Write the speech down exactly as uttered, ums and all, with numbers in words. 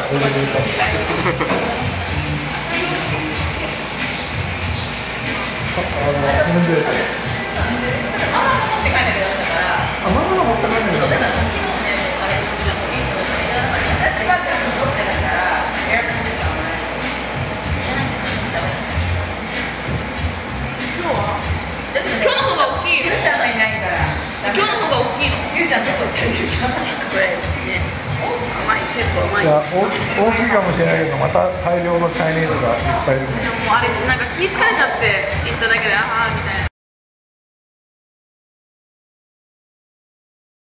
レベルかも。あ、あの、なんで。あ、ママが持って帰るんだから。私は持ってないから、エアコンですか。今日は？今日の方が大きい。ゆうちゃんがいないから。今日の方が大きいの。ゆうちゃんどこ行ってる？ゆうちゃん。これね。甘い、結構甘い。いや、大きいかもしれないけど、また大量のチャイニーズがいっぱいいる。でもあれなんか気疲れちゃって行っただけで、ああみたいな。